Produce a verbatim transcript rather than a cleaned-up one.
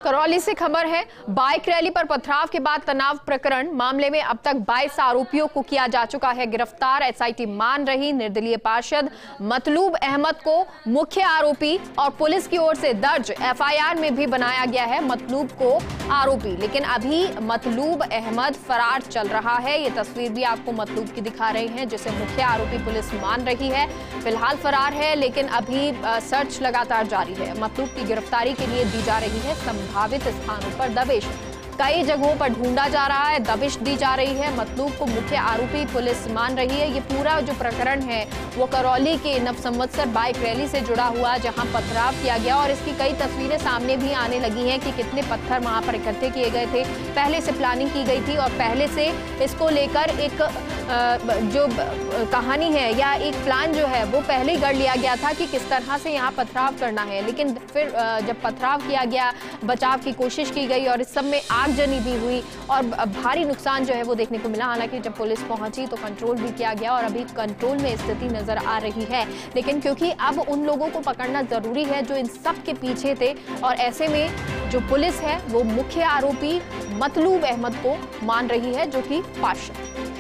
करौली से खबर है। बाइक रैली पर पथराव के बाद तनाव प्रकरण मामले में अब तक बाईस आरोपियों को किया जा चुका है गिरफ्तार। एसआईटी मान रही निर्दलीय पार्षद मतलूब अहमद को मुख्य आरोपी और पुलिस की ओर से दर्ज एफआईआर में भी बनाया गया है मतलूब को आरोपी, लेकिन अभी मतलूब अहमद फरार चल रहा है। ये तस्वीर भी आपको मतलूब की दिखा रही है, जिसे मुख्य आरोपी पुलिस मान रही है। फिलहाल फरार है, लेकिन अभी सर्च लगातार जारी है। मतलूब की गिरफ्तारी के लिए दी जा रही है संभावित स्थानों पर दबिश। कई जगहों पर ढूंढा जा रहा है, दबिश दी जा रही है। मतलूब को मुख्य आरोपी पुलिस मान रही है। ये पूरा जो प्रकरण है वो करौली के नवसंवत्सर बाइक रैली से जुड़ा हुआ, जहां पथराव किया गया और इसकी कई तस्वीरें सामने भी आने लगी हैं कि कितने पत्थर वहां पर इकट्ठे किए गए थे। पहले से प्लानिंग की गई थी और पहले से इसको लेकर एक जो कहानी है या एक प्लान जो है वो पहले ही गढ़ लिया गया था कि किस तरह से यहाँ पथराव करना है। लेकिन फिर जब पथराव किया गया, बचाव की कोशिश की गई और इस सब में आगजनी भी हुई और भारी नुकसान जो है वो देखने को मिला। हालांकि जब पुलिस पहुंची तो कंट्रोल भी किया गया और अभी कंट्रोल में स्थिति नजर आ रही है। लेकिन क्योंकि अब उन लोगों को पकड़ना जरूरी है जो इन सब के पीछे थे, और ऐसे में जो पुलिस है वो मुख्य आरोपी मतलूब अहमद को मान रही है, जो कि पार्षद